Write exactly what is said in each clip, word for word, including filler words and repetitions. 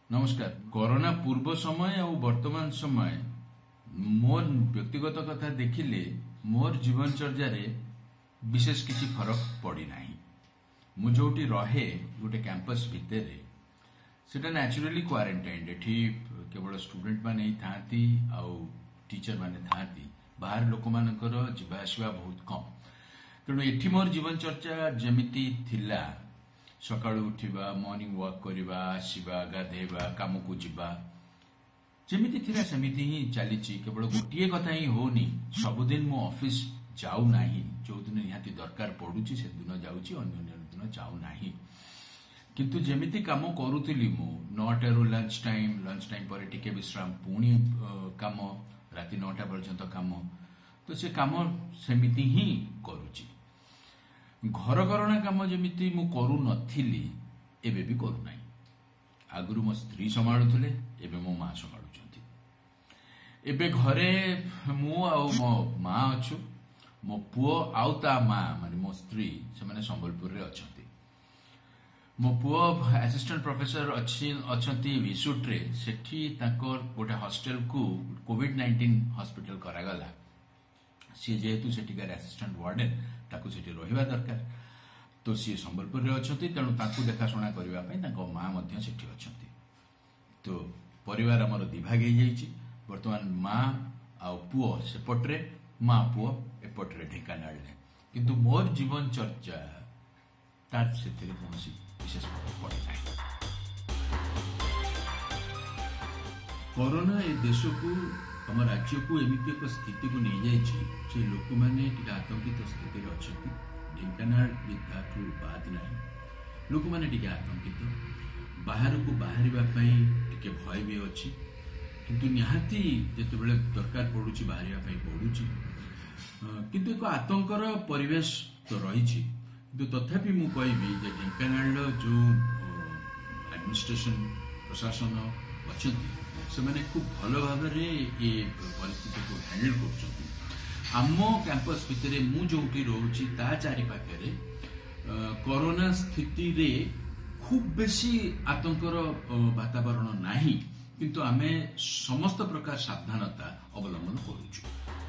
नमस्कार। कोरोना पूर्व समय और वर्तमान समय मोर व्यक्तिगत कथा देखिले मोर जीवनचर्या रे विशेष किसी फरक पड़ी नाही। मु जोटी रहे गोटे कैंपस भितर सेटा नेचुरली क्वारंटाइन एठी केवल स्टूडेंट माने ही थाती आउ टीचर माने थाती, बाहर लोक मानकर जीवा आसवा बहुत कम। तेणु एठी मोर जीवनचर्या जमिति थिला, सकाळु उठिबा, मॉर्निंग वॉक करबा, आसीबा, गाधेबा, काम को जीवा, जमिति थिला सेमिति ही चलीची। केवल गोटे कथा ही होनी, सबुदिन मो ऑफिस जाऊ नाही, जो दिन निहाती दरकार पडुची से दिन जाउची, अन्य दिन जाऊ नाही। किंतु जमिति काम करूथिली मु नौटा रु लंच टाइम, लंच टाइम पर टिके विश्राम, पुणी काम राति नौटा पर्यंत काम, तो से काम सेमिति ही करूची। घर करना काम जमिति मु करू नथिली एबे भी करू नाही। आगुरु मो स्त्री संभाळुथिले, एबे मो मां संभाळुचंती। एबे घरे मु आ मो मां अछु, मो पुओ आउ ता मां माने मो स्त्री से माने संबलपुर रे अछंती। मो पुओ असिस्टेंट प्रोफेसर अच्छी अछंती विसुट रे, सेठी ताकर गोटे हॉस्टल को कोविड नाइंटीन हॉस्पिटल करागला। सी जेहेतु सेठिकार असिस्टेंट वार्डन ताकू सेठी रहिबा दरकार, तो सी संबलपुर रे अछंती, तेणु ताकू देखाशुना करबा पई ताको मां मध्य सेठी अछंती। तो परिवार हमर दिभाग हे जाईची। वर्तमान मां आ पुओ सेपटरे, मां पुओ एपटरे ढेकानाळ ले। किंतु मोर जीवन चर्चा तार सेथिरे कोनसी विशेष फरक पड़े नाही। कोरोना ए देश को, हम राज्य को एमती एक स्थिति को नहीं जाइए से लोक मैंने आतंकित स्थिति अच्छा। ढेंकानाल विद्याठू बाद ना, लोक मैंने आतंकित, बाहर को बाहर टे भय भी अच्छी। किंतु निहाती जिते दरकार पड़ुची बाहर पड़ुची, किंतु एक आतंकर परिवेश तो रही। तथापि मु कहबी जे ढेंकानाल जो एडमिनिस्ट्रेशन प्रशासन अच्छा से माने खूब भल भाव ये परिस्थिति को हैंडल कर। आम कैंपस भितर मु जोटी रोची ता चारि पाखे कोरोना स्थिति रे खूब बेसी आतंकर वातावरण नाही, किंतु आमे समस्त प्रकार सावधानता अवलंबन करूछु।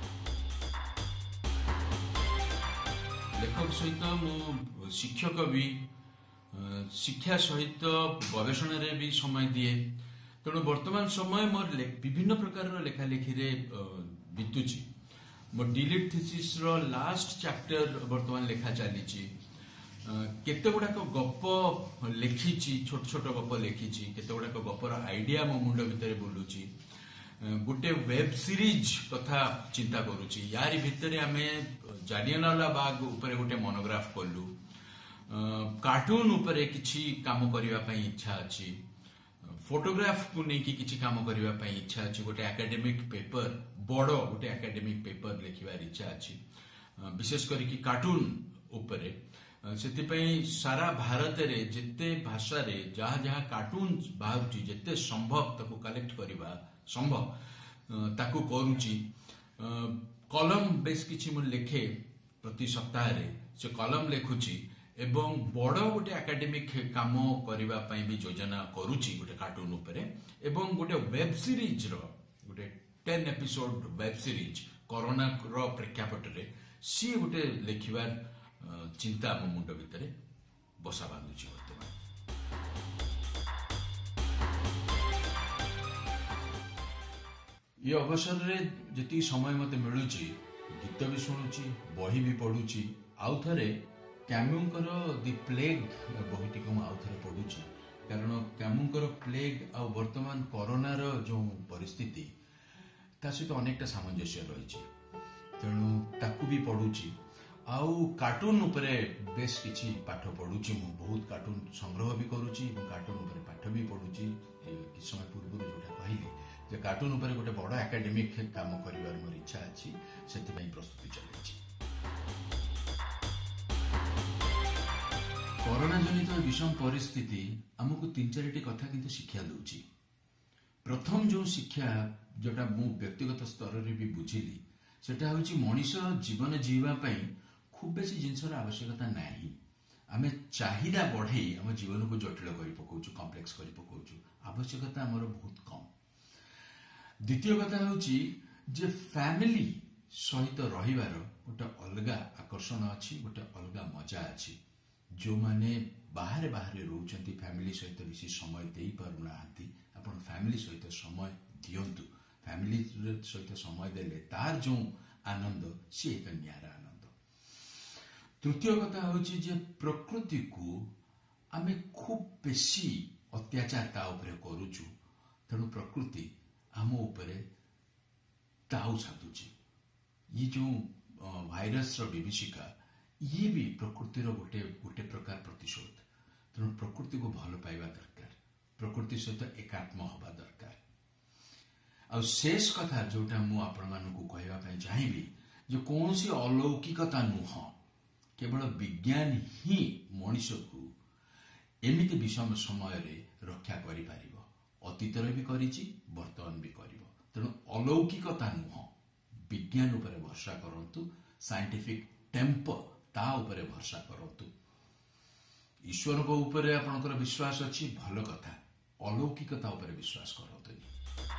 लेखक सहित मु शिक्षक भी, शिक्षा सहित गवेषणा रे भी समय दिए। तेणु वर्तमान समय मोर विभिन्न प्रकार लेखालेखी रे बीतुची। मोर डिलीट थीसिस रो लास्ट चैप्टर वर्तमान लेखा चलीची। केते गुडाक गप लेखिची, छोट छोट गप लेखिची, केते गुडाक गपर आइडिया मो मुंड भितर बुलुची। गोटे वेब सीरीज कथा चिंता करूची। यारी भितर आमे जालियानवाला बाग ऊपर गोटे मोनोग्राफ कलु, कार्टून ऊपर किछि काम करिवा पई इच्छा अछि, फोटोग्राफ को लेकिन किसी काम करने इच्छा अच्छी। गोटे एकेडमिक पेपर, बड़ गोटे एकेडमिक पेपर लिखबार इच्छा अच्छी, विशेष करके कार्टून उपरे। से सारा भारत रे जिते भाषा रे जहाँ जहाँ कार्टून बाहर जिते संभव ताको कलेक्ट करवा संभव ताको करूची। कलम बेस किछि मु लेखे प्रति सप्ताह रे, से कलम लेखुची एवं बड़ गोटे एकेडमिक काम करबा पई भी योजना करूची गोटे कार्टून उपरे। एवं गोटे वेब सीरीज रो गोटे ten episode web series corona रो प्रेक्षापट रे सी गोटे लेखिबार चिंता मो मुंड भितर बसा बांधुची। वर्तमान ये अवसर रे जति समय मते मिलुची, गीत भी शुणुची, बही भी पढुची। आउ थरे कैमुंकर दि प्लेग बहीटी को आउ थे पढ़ुची, कारण कैमुंकर प्लेग आ वर्तमान कोरोना रो जो परिस्थिति ता सहित अनेकटा सामंजस्य रही। तेणु ताकू भी पढ़ुची। आउ कार्टून उपरे बेस किछि पाठ पढ़ुची। मु बहुत कार्टून संग्रह भी करूची, कार्टून उपरे पाठ भी पढ़ुची। कि समय पूर्व जोटा कहली जे कार्टून उपरे गोटे बड़ एकेडमिक काम करिवार मोर इच्छा अछि, सेति पई प्रस्तुति चलैछि। कोरोना जनित विषम परिस्थिति आमको तीन चारिटी कथा किंतु शिक्षा दूची। प्रथम जो शिक्षा जोटा मु व्यक्तिगत स्तर रे भी बुझिली, सेटा होची मनीष जीवन जीवा पई खूब बेसी जिनसर आवश्यकता नाही। आमे चाहिदा बढ़े आम जीवन को जटिल कर पकाउछु कॉम्प्लेक्स कर पकाउछु आवश्यकता हमर बहुत कम। द्वितीय कथा होची जे फैमिली सहित रहिबार गोटे अलगा आकर्षण अच्छी गोटे अलगा मजा अच्छी। जो माने बाहर बाहर रोचंती फैमिली सहित बेसी समय दे पारुना आपण फैमिली सहित समय दियंतु। फैमिली सहित समय देले तार जो आनंद सी एक नियारा आनंद। तृतीय कथा होची जे प्रकृति को आमे खूब बेसी अत्याचार ता उपरे करूछु तेणु प्रकृति आम उपरे ताऊ छातुची। ये जो भाइरस रो विभीषिका ये भी प्रकृति रो गोटे गोटे प्रकार प्रतिशोध। तेणु प्रकृति को भल पाइबा दरकार प्रकृति सहित एकात्म हवा दरकार। आ शेष कथा जोटा मु आपण मानकु कहबा पय चाहिबी जो कोनसी अलौकिकता नुह केवल विज्ञान ही मनुष्य को एमिति विषम समय रे रक्षा करि पारिबो। अतीतर भी करिछि वर्तमान भी करिबो। तेणु अलौकिकता नुह विज्ञान उपरे भरसा करंतु साइंटिफिक टेम्पर ता उपरे भरसा करंतु। ईश्वर को उपरे आपनकर विश्वास अछि भल कथा अलौकिकता उपरे विश्वास करंतु।